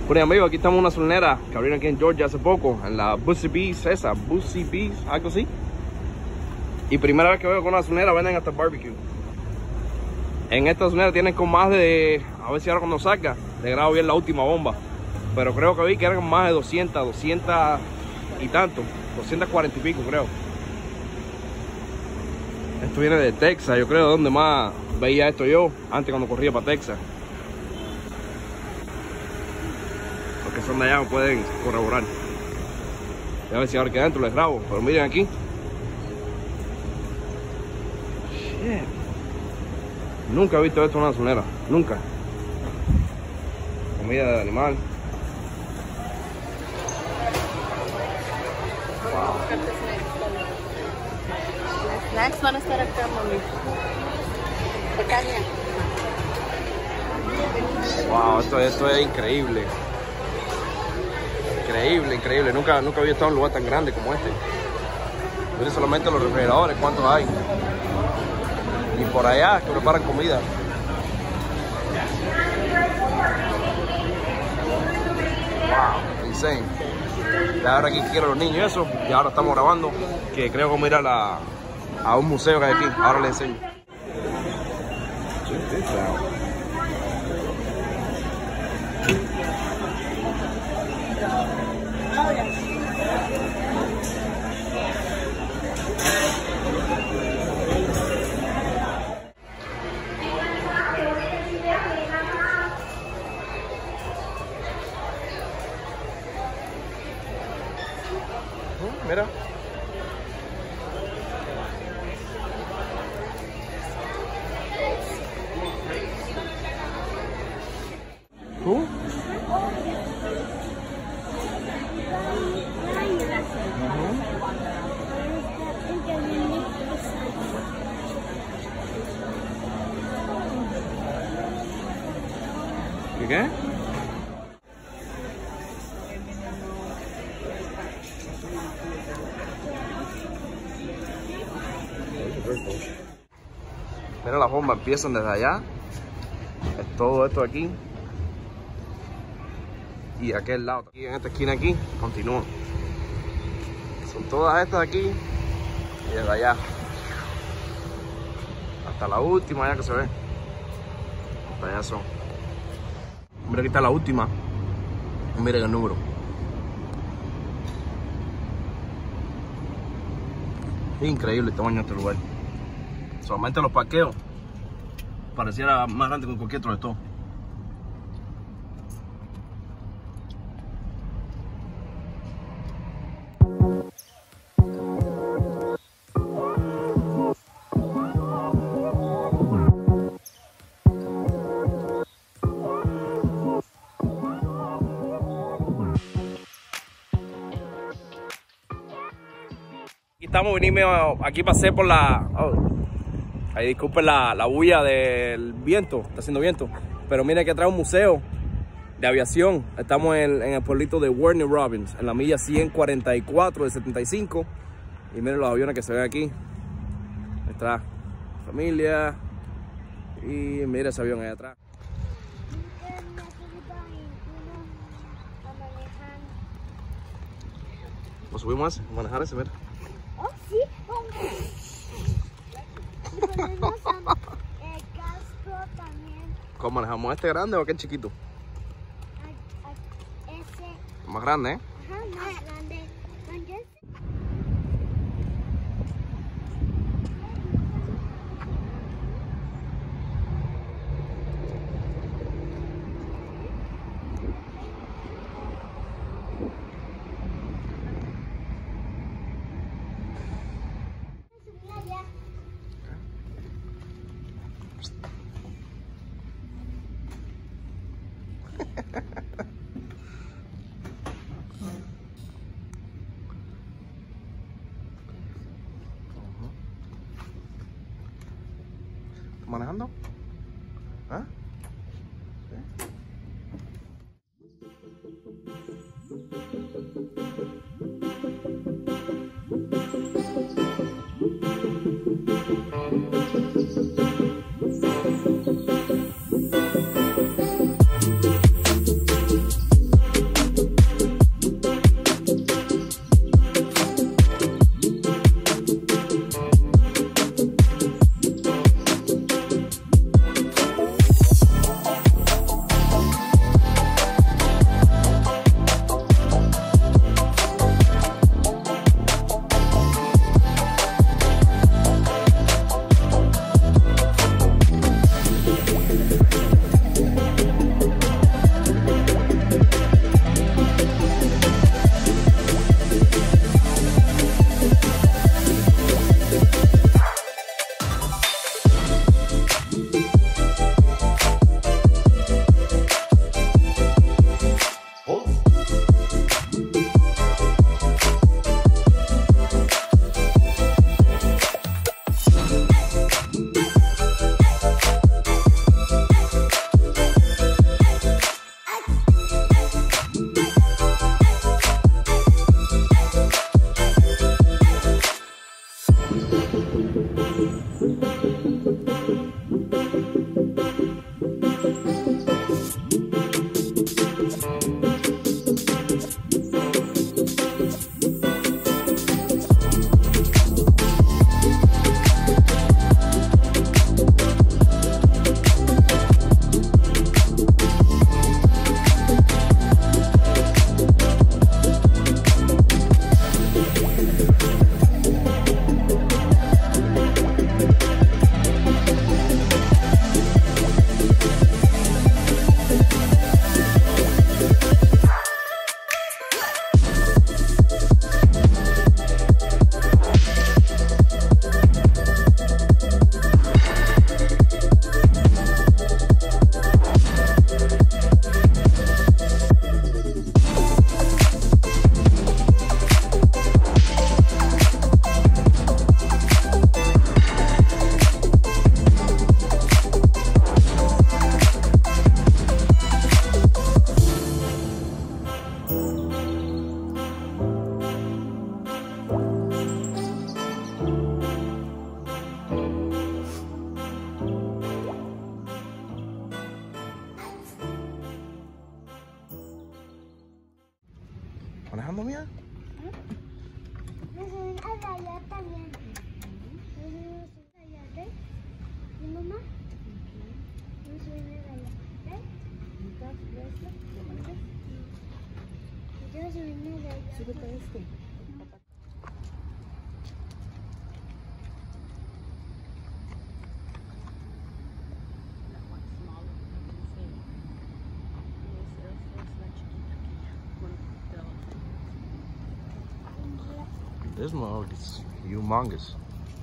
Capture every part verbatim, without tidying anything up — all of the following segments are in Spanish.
Bueno, amigos, aquí estamos en una gasolinera que abrieron aquí en Georgia hace poco, en la Busy Bees, esa, Busy Bees, algo así. Y primera vez que veo con una gasolinera venden hasta barbecue. En esta gasolinera tienen con más de, a ver si ahora cuando salga, le grabo bien la última bomba. Pero creo que vi que eran más de doscientas, doscientas y tanto, doscientas cuarenta y pico creo. Esto viene de Texas, yo creo, donde más veía esto yo, antes cuando corría para Texas. Los que son de allá me pueden corroborar. A ver si ahora que adentro les grabo, pero miren aquí. Shit. Nunca he visto esto en una gasolinera, nunca. Comida de animal. Snacks van a estar acá, mami. Pequeña. Wow, esto, esto es increíble. Increíble, increíble. Nunca, nunca había estado en un lugar tan grande como este. Miren solamente los refrigeradores, cuántos hay. Y por allá que preparan comida. Wow, insane. Y ahora aquí quiero los niños y eso. Y ahora estamos grabando. Que creo que vamos a ir a, la, a un museo que hay aquí. Ahora les enseño. Mira. ¿Tú? ¿Qué qué? Mira, las bombas empiezan desde allá. Es todo esto aquí. Y aquel lado. Aquí en esta esquina aquí continúan. Son todas estas aquí. Y desde allá. Hasta la última allá que se ve. Hasta allá son. Mira, aquí está la última. Miren el número. Increíble el tamaño de este lugar. Solamente los parqueos pareciera más grande que cualquier otro de estos. Estamos, vinimos, aquí pasé por la... Oh, ahí disculpen la, la bulla del viento, está haciendo viento. Pero miren que atrás un museo de aviación. Estamos en, en el pueblito de Warner Robins, en la milla ciento cuarenta y cuatro de setenta y cinco. Y miren los aviones que se ven aquí. Está familia. Y miren ese avión ahí atrás. ¿Nos subimos a ese? ¿A manejar ese? Mira. Oh, sí. Y ponemos el casco también. ¿Cómo manejamos? ¿Este grande o aquel chiquito? A, a, ese. Más grande, ¿eh? Ajá, más grande. ¿Manejando? ¿Ah? ¿Sí? Súbete este. This mug is humongous.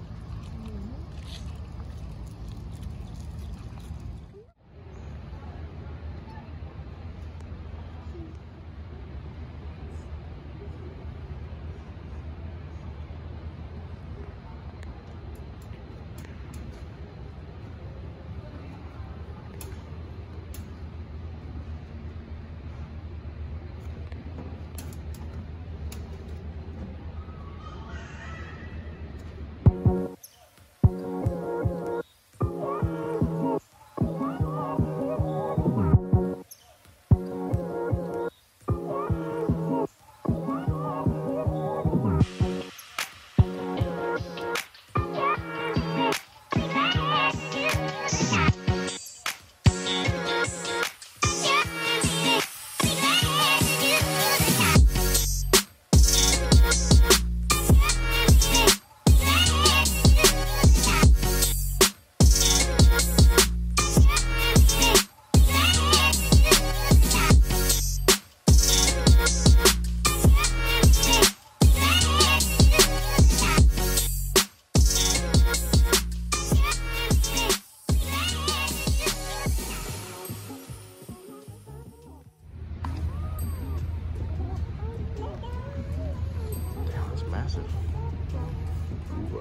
Massive. Ooh.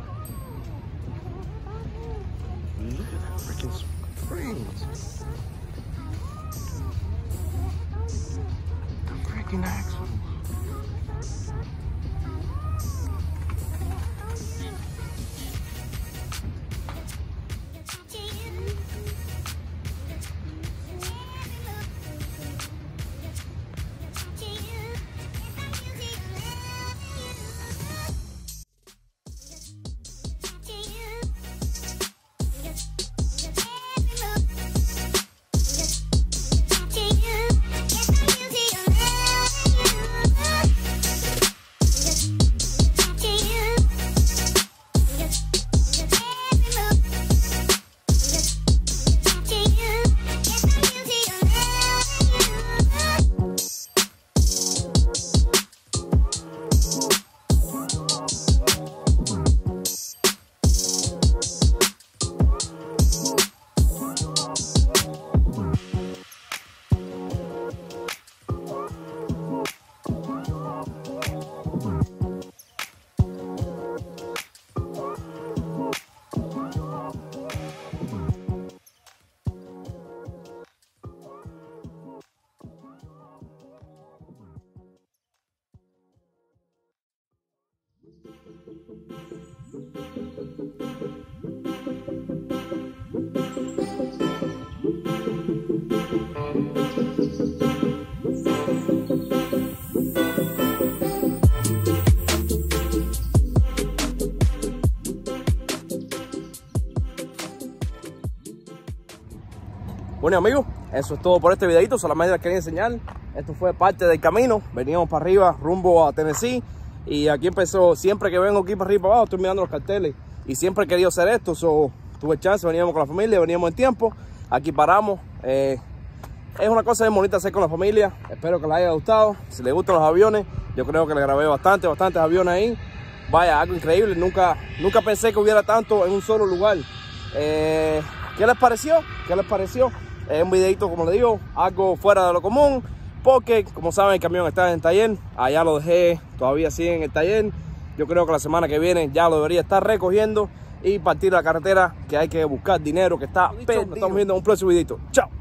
Look at that freaking springs. The freaking axles. Bueno amigos, eso es todo por este videito, solamente les quería enseñar. Esto fue parte del camino, veníamos para arriba rumbo a Tennessee y aquí empezó, siempre que vengo aquí para arriba para abajo estoy mirando los carteles y siempre he querido hacer esto, so, tuve chance, veníamos con la familia, veníamos en tiempo, aquí paramos. Eh, es una cosa bien bonita hacer con la familia, espero que les haya gustado. Si les gustan los aviones, yo creo que les grabé bastante, bastantes aviones ahí. Vaya, algo increíble, nunca, nunca pensé que hubiera tanto en un solo lugar. Eh, ¿Qué les pareció? ¿Qué les pareció? Es un videito, como les digo, algo fuera de lo común, porque como saben el camión está en el taller, allá lo dejé todavía sigue en el taller. Yo creo que la semana que viene ya lo debería estar recogiendo y partir a la carretera, que hay que buscar dinero que está perdido. Nos estamos viendo en un próximo videito. Chao.